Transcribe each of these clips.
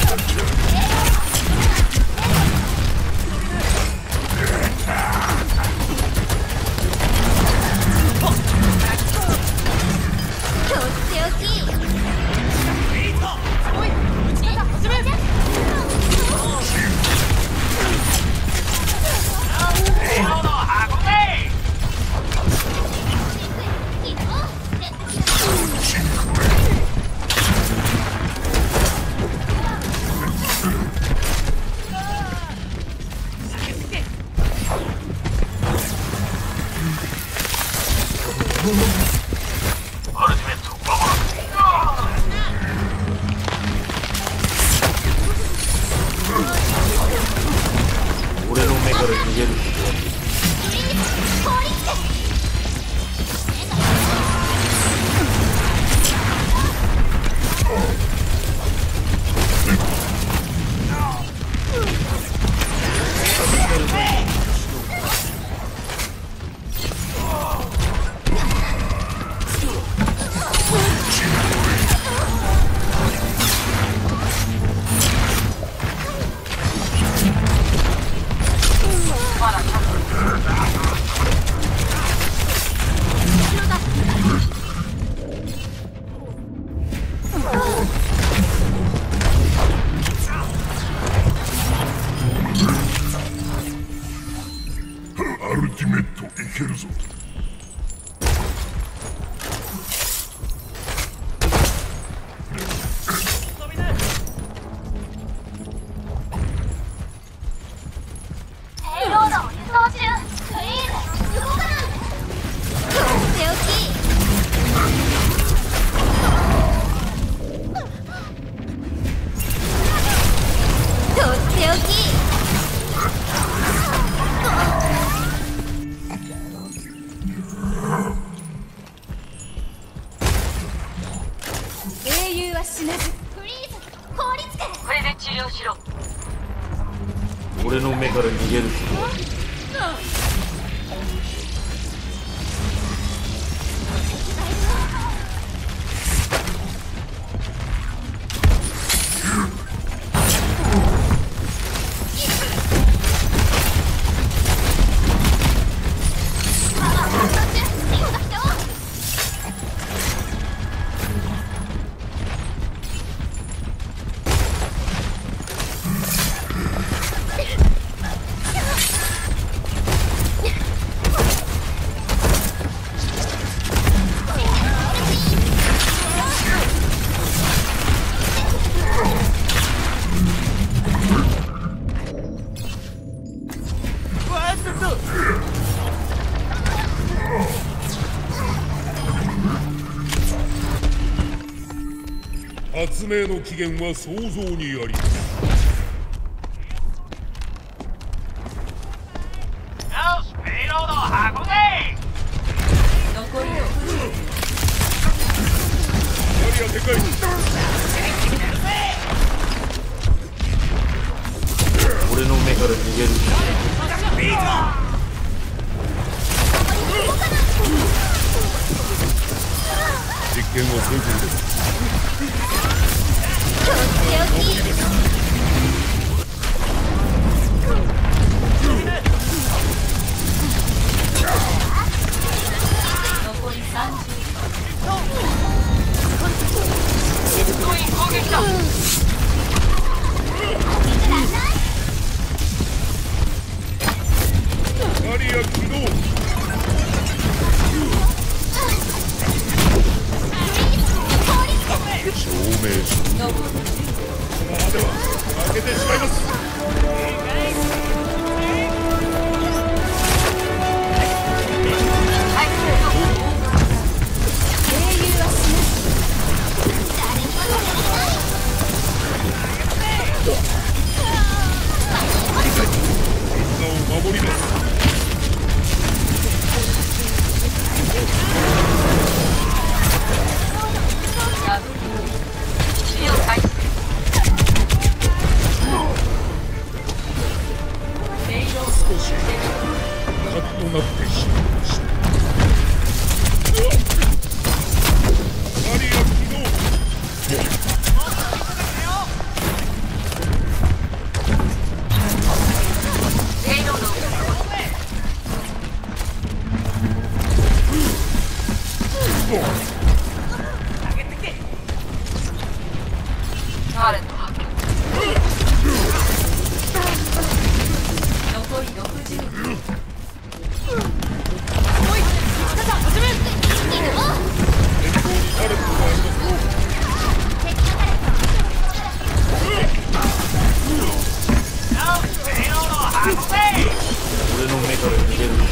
俺の目から逃げることはアルティメットいけるぞ。 英雄は死なず。フリーズ、凍りつけ。これで治療しろ。 俺の目から逃げることは発明の起源は想像にあり。 よし、ペイロードを運べ。 残りのキャリアでかい。 俺の目から逃げる実験は成功です。 残り30。 攻撃だ。 キャリア起動。証明書。このままでは負けてしまいます。守ります。 ターレット発見。 残り60秒。 タレットがありますよ。 俺の目から逃げる。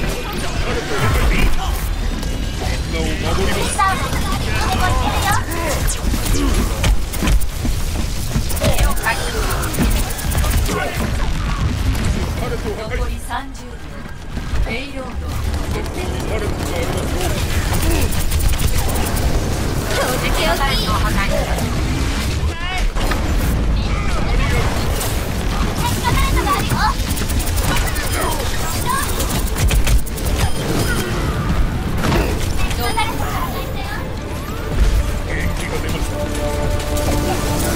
名を守ります。タレットを破壊。 残り30秒。ペイロード決定。 タレットがありますよ。 タレットを破壊。 元気が出ました。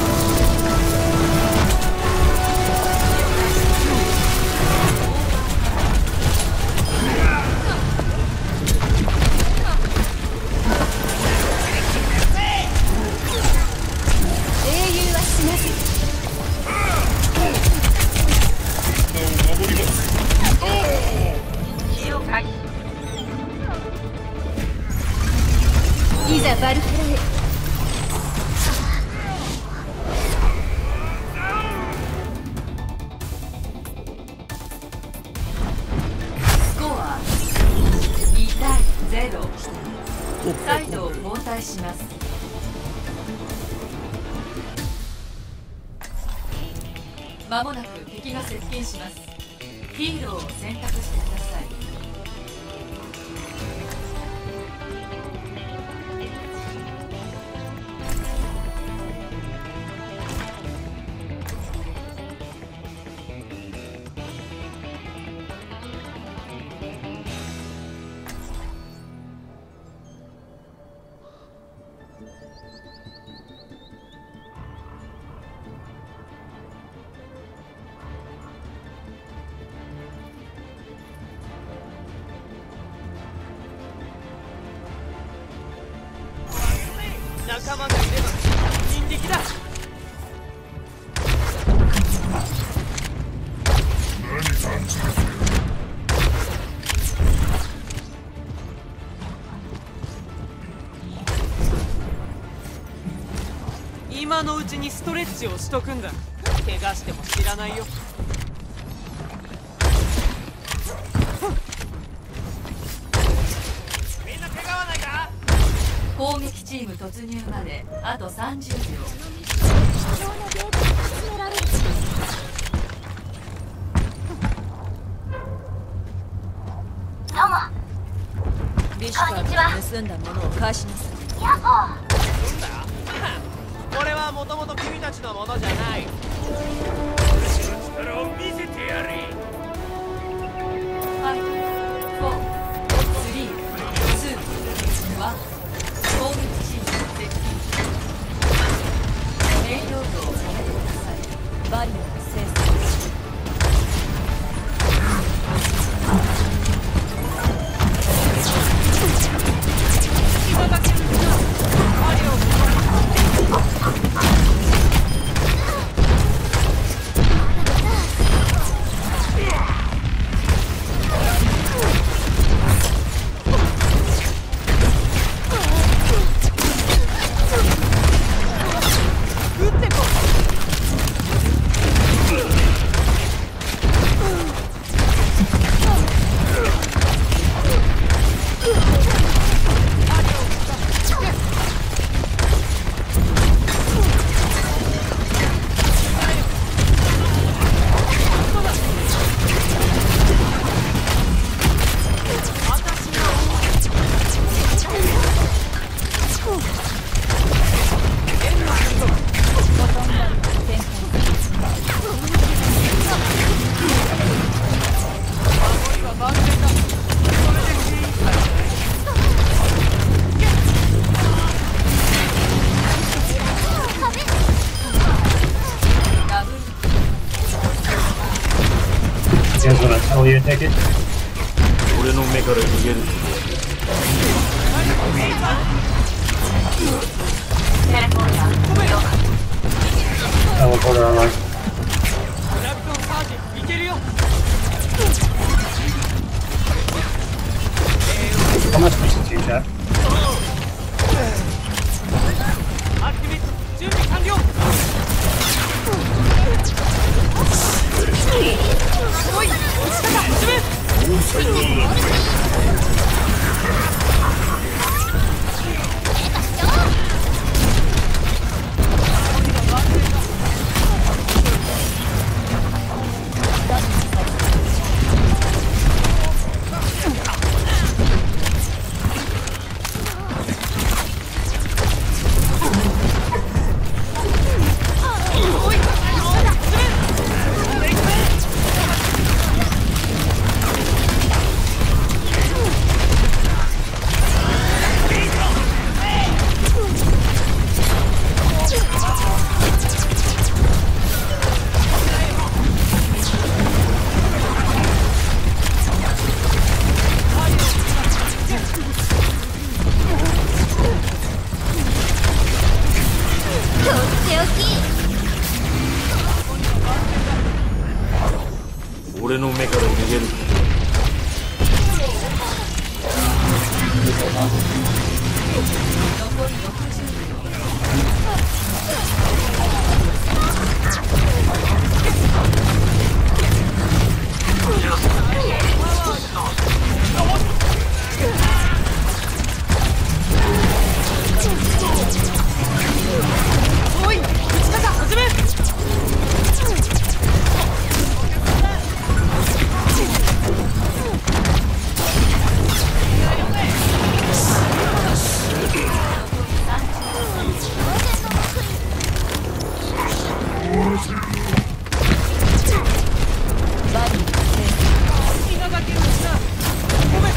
英雄は死なず。 名を守ります。 気を回避。 いざバルフラへ。 スコア2対0。再度交代します。まもなく敵が接近します。ヒーローを選択してください。 仲間がいれば人力だ。今のうちにストレッチをしとくんだ。怪我しても知らないよ。みんな怪我はないか。 攻撃チーム突入まであと30秒。 貴重なデータが集められる。 どうも。 ビシュターから盗んだものを返しなさい。 ヤッホー。 なんだこれはもともと君たちのものじゃない。 力を見せてやれ。 5、4、3、2、1。攻撃チーム接近。レイロードを止めてください。バリアを制す。 Guys wanna tell you a ticket? 俺の目から逃げる。 テレポーター了解。 俺の目から逃げる。 残り60秒。 おい、打ち方始め。稲垣の下。ごめん。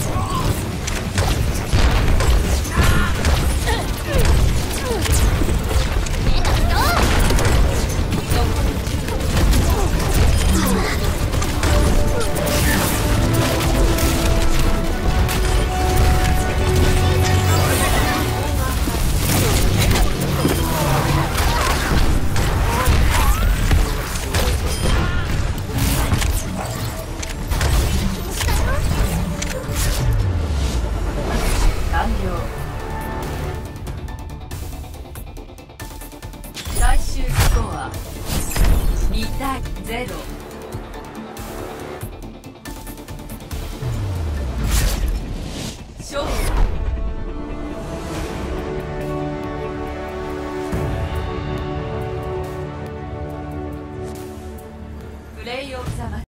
完了。最終スコア2対0。勝利。プレイオブザマッチ。